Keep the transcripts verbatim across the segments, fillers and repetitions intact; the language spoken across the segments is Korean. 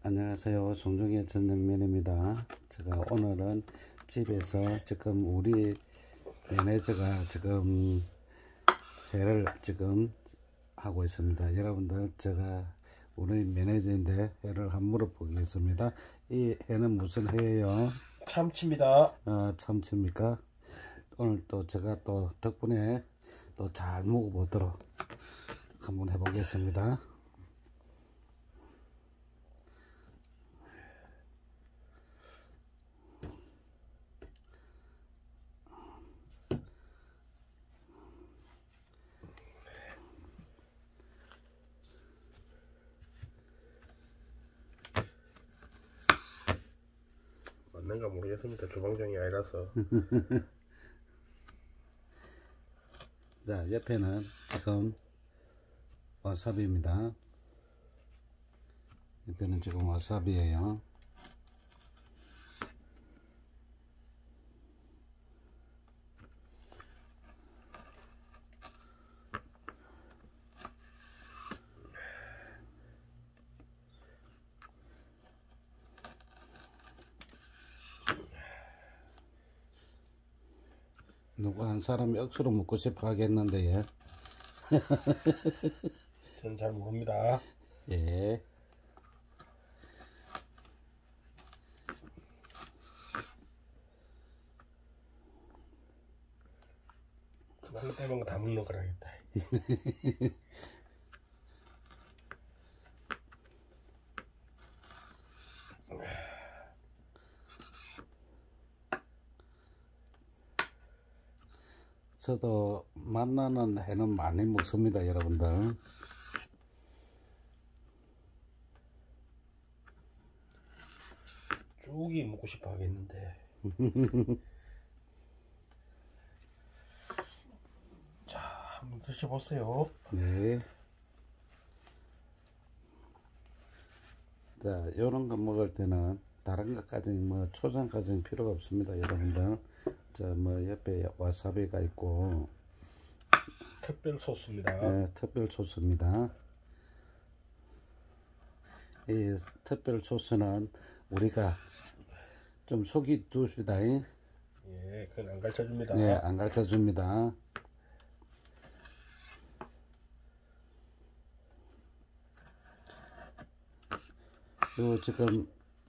안녕하세요. 송정의 전영면입니다. 제가 오늘은 집에서 지금 우리 매니저가 지금 회를 지금 하고 있습니다. 여러분들, 제가 우리 매니저인데 회를 한번 물어보겠습니다. 이 회는 무슨 회예요? 참치입니다. 어, 참치입니까? 오늘 또 제가 또 덕분에 또 잘 먹어보도록 한번 해보겠습니다. 맞는가 모르겠습니다. 주방장이 아니라서. 자, 옆에는 지금 와사비입니다. 옆에는 지금 와사비예요. 누가 한 사람이 억수로 먹고 싶어 하겠는데, 예. 저는 잘 모릅니다. 예. 그거 때문에 다 먹는 거라겠다. 저도 만나는 회는 많이 먹습니다, 여러분들. 쭉이 먹고 싶어 하겠는데. 자, 한번 드셔보세요. 네. 자, 요런 거 먹을 때는 다른 것까지 뭐 초장까지는 필요가 없습니다, 여러분들. 자, 뭐 옆에 와사비가 있고, 특별 소스입니다. 네, 특별 소스입니다. 이 특별 소스는 우리가 좀 속이 두십니다. 예, 그건 안 가르쳐 줍니다. 네, 안 가르쳐 줍니다. 요 지금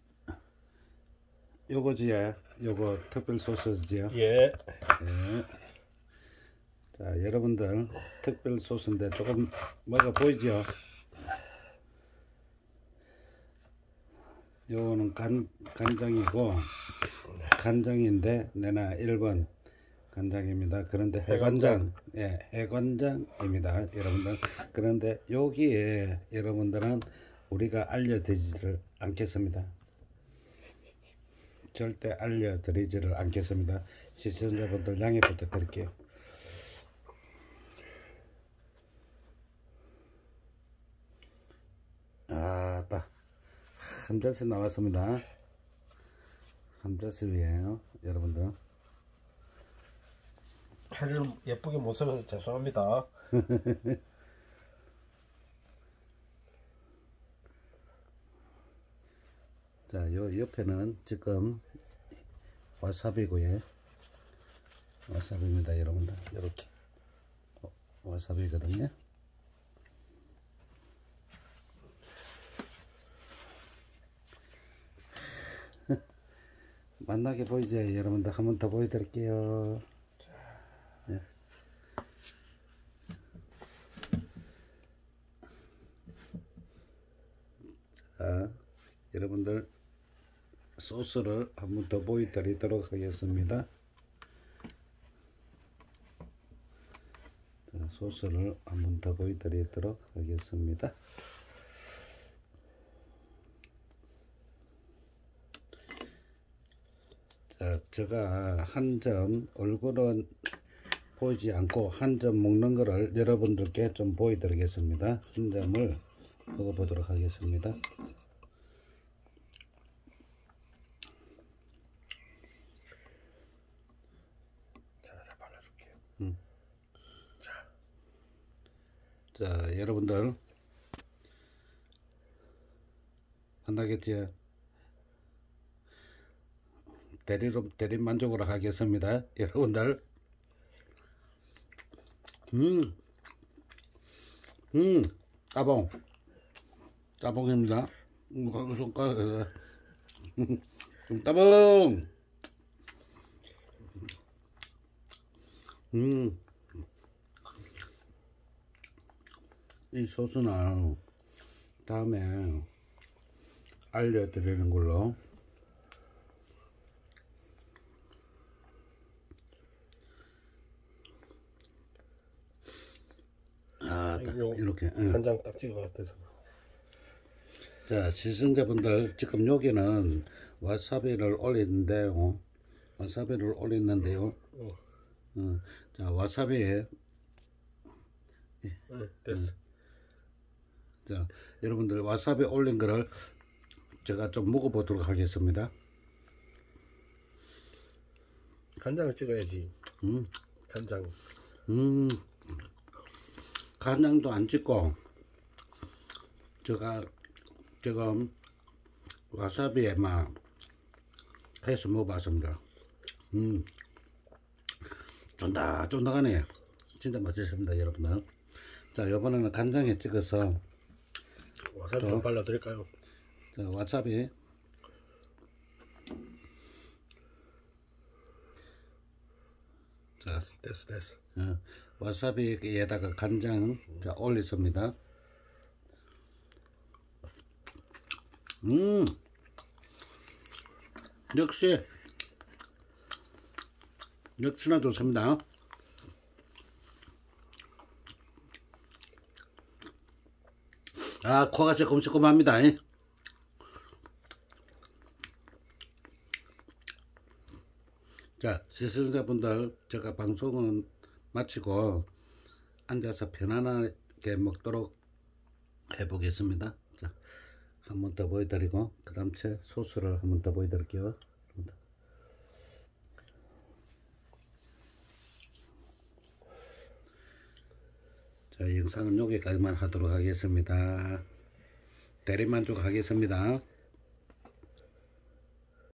요거지요. 요거 특별 소스지요. 예. 네. 자, 여러분들, 특별 소스인데 조금 뭐가 보이죠? 요거는 간, 간장이고, 간장인데 내나 일 번 간장입니다. 그런데 해간장, 예, 해간장입니다, 여러분들. 그런데 여기에 여러분들은 우리가 알려드리지를 않겠습니다. 절대 알려드리지를 않겠습니다. 시청자분들 양해 부탁드릴게요. 아따, 한 잔씩 나왔습니다. 한 잔씩이에요, 여러분들. 회를 예쁘게 못 썰어서 죄송합니다. 자, 요 옆에는 지금 와사비고요. 와사비입니다, 여러분들. 이렇게 어, 와사비거든요. 만나게 보이죠, 여러분들. 한 번 더 보여드릴게요. 네. 자, 여러분들, 소스를 한 번 더 보여드리도록 하겠습니다. 자, 소스를 한 번 더 보여드리도록 하겠습니다. 자, 제가 한 점 얼굴은 보이지 않고 한 점 먹는 거를 여러분들께 좀 보여드리겠습니다. 한 점을 먹어보도록 하겠습니다. 자, 발라줄게요. 음. 자, 자, 여러분들, 안나겠지? 대리로 대리 만족으로 하겠습니다, 여러분들. 음, 음, 따봉, 따봉입니다. 음, 손가락, 음, 따봉. 음, 이 소스는 다음에 알려드리는 걸로. 아, 딱 요 이렇게. 응. 간장 딱 찍어 같아서. 자, 시청자분들, 지금 여기는 와사비를 올리는데요. 와사비를 올리는데요. 어. 어, 자, 와사비에, 응, 됐어. 자, 여러분들 와사비 올린 거를 제가 좀 먹어보도록 하겠습니다. 간장을 찍어야지. 음, 간장. 음, 간장도 안 찍고, 제가 지금 와사비에 막 해서 먹어봤습니다. 음, 쫀득쫀득하네. 진짜 맛있습니다, 여러분들. 자, 이번에는 간장에 찍어서 와사비 또. 좀 발라드릴까요? 자, 와사비. 자, 됐어, 됐어. 어, 와사비에다가 간장 자 올렸습니다. 음, 역시 역시나 좋습니다. 아, 코가 새콤새콤합니다. 자, 시청자분들, 제가 방송은 마치고 앉아서 편안하게 먹도록 해보겠습니다. 자, 한 번 더 보여드리고 그 다음 제 소스를 한 번 더 보여드릴게요. 자, 영상은 여기까지만 하도록 하겠습니다. 대리만족 하겠습니다.